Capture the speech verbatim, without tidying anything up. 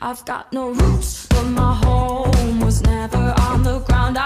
I've got no roots, but my home was never on the ground.